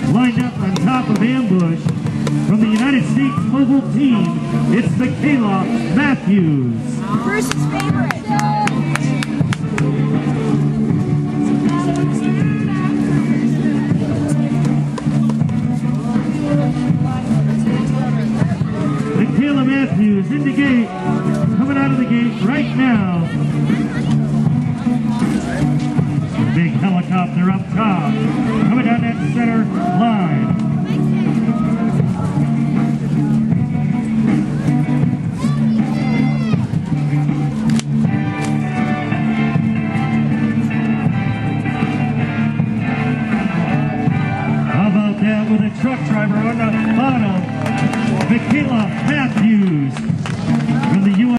lined up on top of ambush. From the United States Mobile Team, it's Michaela Matthews. Bruce's favorite. Michaela Matthews in the gate, coming out of the gate right now. Big helicopter up top, coming down that center line. How about that with a truck driver on the bottom? Michaela